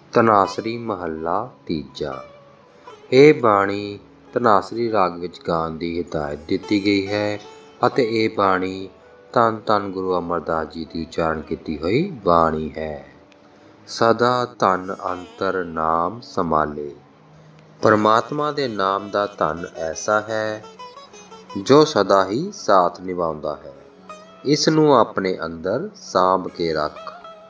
ਧਨਾਸਰੀ ਮਹੱਲਾ ਤੀਜਾ। ਇਹ ਬਾਣੀ ਧਨਾਸਰੀ ਰਾਗ ਵਿੱਚ ਗਾਉਣ ਦੀ ਹਿਦਾਇਤ ਦਿੱਤੀ ਗਈ ਹੈ ਅਤੇ ਇਹ ਬਾਣੀ ਧੰਨ ਧੰਨ ਗੁਰੂ ਅਮਰਦਾਸ ਜੀ ਦੀ ਉਚਾਰਨ ਕੀਤੀ ਹੋਈ ਬਾਣੀ ਹੈ। ਸਦਾ ਧਨ ਅੰਤਰ ਨਾਮ ਸੰਭਾਲੇ। ਪਰਮਾਤਮਾ ਦੇ ਨਾਮ ਦਾ ਧਨ ਐਸਾ ਹੈ ਜੋ ਸਦਾ ਹੀ ਸਾਥ ਨਿਭਾਉਂਦਾ ਹੈ। ਇਸ ਨੂੰ ਆਪਣੇ ਅੰਦਰ ਸਾਂਭ ਕੇ ਰੱਖ।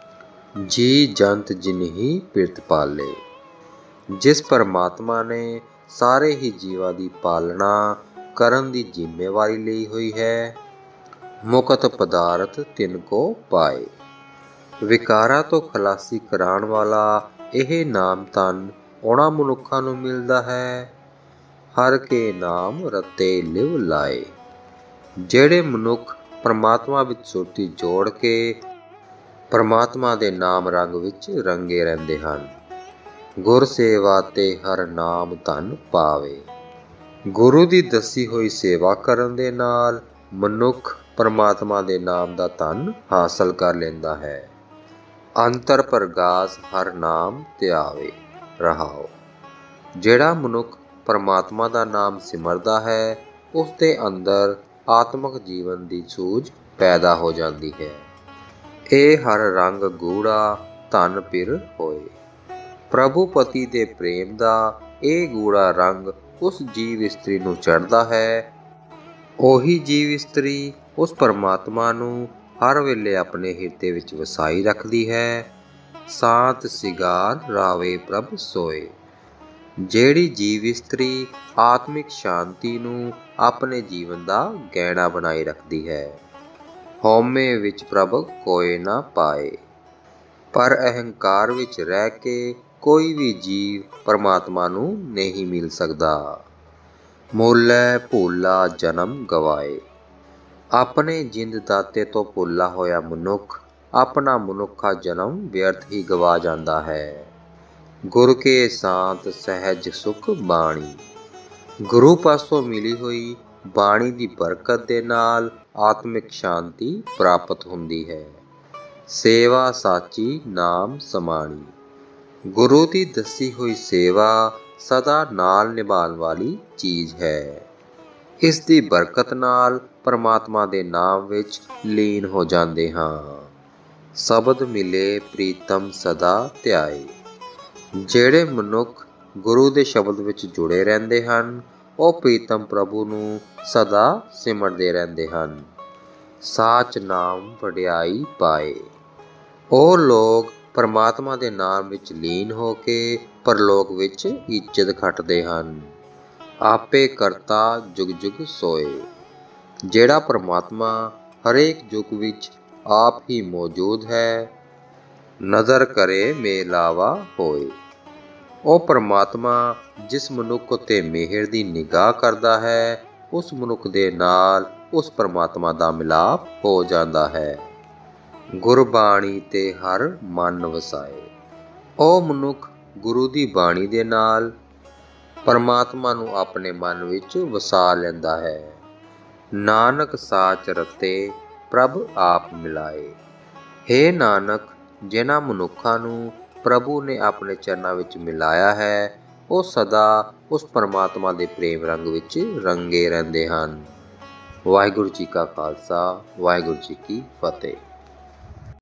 ਜੀ ਜੰਤ ਜਿਨਹੀ ਪਿਰਤ ਪਾਲੇ। ਜਿਸ ਪਰਮਾਤਮਾ ਨੇ ਸਾਰੇ ਹੀ ਜੀਵਾਂ ਦੀ ਪਾਲਣਾ ਕਰਨ ਦੀ ਜ਼ਿੰਮੇਵਾਰੀ ਲਈ ਹੋਈ ਹੈ, ਮੁਕਤ ਪਦਾਰਥ ਤਿਨ ਕੋ ਪਾਏ। ਵਿਕਾਰਾਂ ਤੋਂ ਖਲਾਸੀ ਕਰਾਉਣ ਵਾਲਾ ਇਹ ਨਾਮ ਧਨ ਉਹਨਾਂ ਮਨੁੱਖਾਂ ਨੂੰ ਮਿਲਦਾ ਹੈ ਹਰ ਕੇ ਨਾਮ ਰਤੇ ਲਿਵ ਲਾਏ। ਜਿਹੜੇ ਮਨੁੱਖ ਪਰਮਾਤਮਾ ਵਿੱਚ ਸੁਰਤੀ ਜੋੜ ਕੇ ਪਰਮਾਤਮਾ ਦੇ ਨਾਮ ਰੰਗ ਵਿੱਚ ਰੰਗੇ ਰਹਿੰਦੇ ਹਨ। ਗੁਰ ਸੇਵਾ ਤੇ ਹਰ ਨਾਮ ਧਨ ਪਾਵੇ। ਗੁਰੂ ਦੀ ਦੱਸੀ ਹੋਈ ਸੇਵਾ ਕਰਨ ਦੇ ਨਾਲ ਮਨੁੱਖ ਪਰਮਾਤਮਾ ਦੇ ਨਾਮ ਦਾ ਧਨ ਹਾਸਲ ਕਰ ਲੈਂਦਾ ਹੈ। ਅੰਤਰ ਪ੍ਰਗਾਸ ਹਰ ਨਾਮ ਧਿਆਵੇ। ਰਹਾਓ। ਜਿਹੜਾ ਮਨੁੱਖ ਪਰਮਾਤਮਾ ਦਾ ਨਾਮ ਸਿਮਰਦਾ ਹੈ, ਉਸ ਦੇ ਅੰਦਰ ਆਤਮਿਕ ਜੀਵਨ ਦੀ ਸੂਝ ਪੈਦਾ ਹੋ ਜਾਂਦੀ ਹੈ। ਇਹ ਹਰ ਰੰਗ ਗੂੜਾ ਧਨ ਪਿਰ ਹੋਏ। ਪ੍ਰਭੂ ਪਤੀ ਦੇ ਪ੍ਰੇਮ ਦਾ ਇਹ ਗੂੜਾ ਰੰਗ ਉਸ ਜੀਵ ਇਸਤਰੀ ਨੂੰ ਚੜ੍ਹਦਾ ਹੈ। ਉਹੀ ਜੀਵ ਇਸਤਰੀ ਉਸ ਪਰਮਾਤਮਾ ਨੂੰ ਹਰ ਵੇਲੇ ਆਪਣੇ ਹਿਰਦੇ ਵਿੱਚ ਵਸਾਈ ਰੱਖਦੀ ਹੈ। ਸਾਤ ਸਿਗਾਰ ਰਾਵੇ ਪ੍ਰਭ ਸੋਏ। ਜਿਹੜੀ ਜੀਵ ਇਸਤਰੀ ਆਤਮਿਕ ਸ਼ਾਂਤੀ ਨੂੰ ਆਪਣੇ ਜੀਵਨ ਦਾ ਗਹਿਣਾ ਬਣਾਈ ਰੱਖਦੀ ਹੈ। ਹਉਮੈ ਵਿੱਚ ਪ੍ਰਭ ਕੋਇ ਨਾ ਪਾਏ। ਪਰ ਅਹੰਕਾਰ ਵਿੱਚ ਰਹਿ ਕੇ ਕੋਈ ਵੀ ਜੀਵ ਪਰਮਾਤਮਾ ਨੂੰ ਨਹੀਂ ਮਿਲ ਸਕਦਾ। ਮੂਲੈ ਭੂਲਾ ਜਨਮ ਗਵਾਏ। ਆਪਣੇ ਜਿੰਦ ਦਾਤੇ ਤੋਂ ਭੁੱਲਾ ਹੋਇਆ ਮਨੁੱਖ ਆਪਣਾ ਮਨੁੱਖਾ ਜਨਮ ਵਿਅਰਥ ਹੀ ਗਵਾ ਜਾਂਦਾ ਹੈ। ਗੁਰ ਕੇ ਸਾਥ ਸਹਿਜ ਸੁਖ ਬਾਣੀ। ਗੁਰੂ ਪਾਸੋਂ ਮਿਲੀ ਹੋਈ ਬਾਣੀ ਦੀ ਬਰਕਤ ਦੇ ਨਾਲ ਆਤਮਿਕ ਸ਼ਾਂਤੀ ਪ੍ਰਾਪਤ ਹੁੰਦੀ ਹੈ। ਸੇਵਾ ਸਾਚੀ ਨਾਮ ਸਮਾਣੀ। ਗੁਰੂ ਦੀ ਦੱਸੀ ਹੋਈ ਸੇਵਾ ਸਦਾ ਨਾਲ ਨਿਭਾਉਣ ਵਾਲੀ ਚੀਜ਼ ਹੈ। ਇਸ ਦੀ ਬਰਕਤ ਨਾਲ ਪਰਮਾਤਮਾ ਦੇ ਨਾਮ ਵਿੱਚ ਲੀਨ ਹੋ ਜਾਂਦੇ ਹਾਂ। ਸ਼ਬਦ ਮਿਲੇ ਪ੍ਰੀਤਮ ਸਦਾ ਧਿਆਏ। ਜਿਹੜੇ ਮਨੁੱਖ ਗੁਰੂ ਦੇ ਸ਼ਬਦ ਵਿੱਚ ਜੁੜੇ ਰਹਿੰਦੇ ਹਨ, ਉਹ ਪ੍ਰੀਤਮ ਪ੍ਰਭੂ ਨੂੰ ਸਦਾ ਸਿਮਰਦੇ ਰਹਿੰਦੇ ਹਨ। ਸਾਚ ਨਾਮ ਵਡਿਆਈ ਪਾਏ। ਉਹ ਲੋਕ ਪਰਮਾਤਮਾ ਦੇ ਨਾਮ ਵਿੱਚ ਲੀਨ ਹੋ ਕੇ ਪਰਲੋਕ ਵਿੱਚ ਇੱਜ਼ਤ ਖੱਟਦੇ ਹਨ। ਆਪੇ ਕਰਤਾ ਜੁਗ ਜੁਗ ਸੋਏ। ਜਿਹੜਾ ਪਰਮਾਤਮਾ ਹਰੇਕ ਯੁੱਗ ਵਿੱਚ ਆਪ ਹੀ ਮੌਜੂਦ ਹੈ, ਨਜ਼ਰ ਕਰੇ ਮੇਲਾਵਾ ਹੋਏ। ਉਹ ਪਰਮਾਤਮਾ ਜਿਸ ਮਨੁੱਖ ਉੱਤੇ ਮਿਹਰ ਦੀ ਨਿਗਾਹ ਕਰਦਾ ਹੈ, ਉਸ ਮਨੁੱਖ ਦੇ ਨਾਲ ਉਸ ਪਰਮਾਤਮਾ ਦਾ ਮਿਲਾਪ ਹੋ ਜਾਂਦਾ ਹੈ। ਗੁਰਬਾਣੀ ਤੇ ਹਰ ਮਨ ਵਸਾਏ। ਉਹ ਮਨੁੱਖ ਗੁਰੂ ਦੀ ਬਾਣੀ ਦੇ ਨਾਲ ਪਰਮਾਤਮਾ ਨੂੰ ਆਪਣੇ ਮਨ ਵਿੱਚ ਵਸਾ ਲੈਂਦਾ ਹੈ। ਨਾਨਕ ਸਾਚ ਰਤੇ ਪ੍ਰਭ ਆਪ ਮਿਲਾਏ। ਹੇ ਨਾਨਕ, ਜਿਨ੍ਹਾਂ ਮਨੁੱਖਾਂ ਨੂੰ ਪ੍ਰਭੂ ਨੇ ਆਪਣੇ ਚਰਨਾਂ ਵਿੱਚ ਮਿਲਾਇਆ ਹੈ, ਉਹ ਸਦਾ ਉਸ ਪਰਮਾਤਮਾ ਦੇ ਪ੍ਰੇਮ ਰੰਗ ਵਿੱਚ ਰੰਗੇ ਰਹਿੰਦੇ ਹਨ। ਵਾਹਿਗੁਰੂ ਜੀ ਕਾ ਖਾਲਸਾ, ਵਾਹਿਗੁਰੂ ਜੀ ਕੀ ਫਤਿਹ।